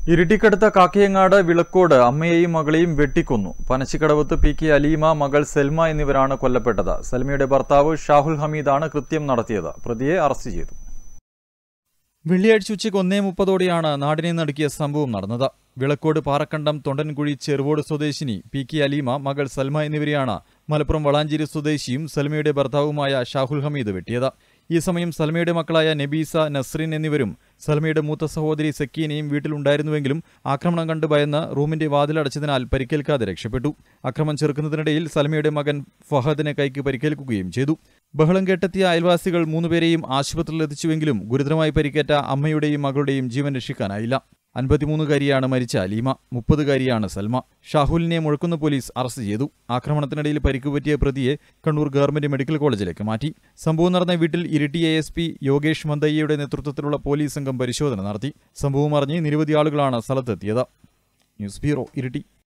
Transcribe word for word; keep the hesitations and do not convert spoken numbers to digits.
ഇരിട്ടിക്കടുത്ത കാക്കയങ്ങാട് വിളക്കോട് അമ്മയെയും മകളെയും വെട്ടിക്കൊന്നു. പനച്ചിക്കടവത്ത് P K Aleema, മകൾ സൽമ എന്നിവരാണ് കൊല്ലപ്പെട്ടത്. സൽമയുടെ ഭർത്താവ് ഷാഹുൽ ഹമീദാണ് കൃത്യം നടത്തിയത്. പ്രതിയെ അറസ്റ്റ് ചെയ്തു. വെള്ളിയാഴ്ച ഉച്ചയ്ക്ക് ഒന്നേ മുപ്പതോടെയാണ് നാടിനെ നടുക്കിയ സംഭവം നടന്നത്. വിളക്കോട് പാറക്കണ്ടം തൊണ്ടൻകുഴി ചെറുവോട് സ്വദേശിനി പി കെ അലീമ, മകൾ സൽമ എന്നിവരെയാണ് മലപ്പുറം വളാഞ്ചേരി സ്വദേശിയും സൽമയുടെ ഭർത്താവുമായ ഷാഹുൽ ഹമീദ് വെട്ടിയത്. ഈ സമയം സൽമയുടെ മക്കളായ നബീസ, നസ്രീൻ എന്നിവരും സൽമയുടെ മൂത്ത സഹോദരി സക്കീനയും വീട്ടിലുണ്ടായിരുന്നുവെങ്കിലും ആക്രമണം കണ്ട് ഭയന്ന് റൂമിന്റെ വാതിലടച്ചതിനാൽ പരിക്കേൽക്കാതെ രക്ഷപ്പെട്ടു. അക്രമം ചെറുക്കുന്നതിനിടയിൽ സൽമയുടെ മകൻ ഫഹദിനെ കൈക്ക് പരിക്കേൽക്കുകയും ചെയ്തു. ബഹളം കേട്ടെത്തിയ അയൽവാസികൾ മൂന്നുപേരെയും ആശുപത്രിയിൽ എത്തിച്ചുവെങ്കിലും ഗുരുതരമായി പരിക്കേറ്റ അമ്മയുടെയും മകളുടെയും ജീവൻ രക്ഷിക്കാനായില്ല. അൻപത്തിമൂന്നുകാരിയാണ് മരിച്ച അലീമ, മുപ്പതുകാരിയാണ് സൽമ. ഷാഹുലിനെ മുഴക്കുന്ന് പോലീസ് അറസ്റ്റ് ചെയ്തു. ആക്രമണത്തിനിടയിൽ പരിക്കുപറ്റിയ പ്രതിയെ കണ്ണൂർ ഗവൺമെന്റ് മെഡിക്കൽ കോളേജിലേക്ക് മാറ്റി. സംഭവം നടന്ന വീട്ടിൽ Iritty A S P Yogesh മന്ദയ്യയുടെ നേതൃത്വത്തിലുള്ള പോലീസ് സംഘം പരിശോധന നടത്തി. സംഭവം അറിഞ്ഞ് നിരവധി ആളുകളാണ് സ്ഥലത്തെത്തിയത്. News bureau, Iritty.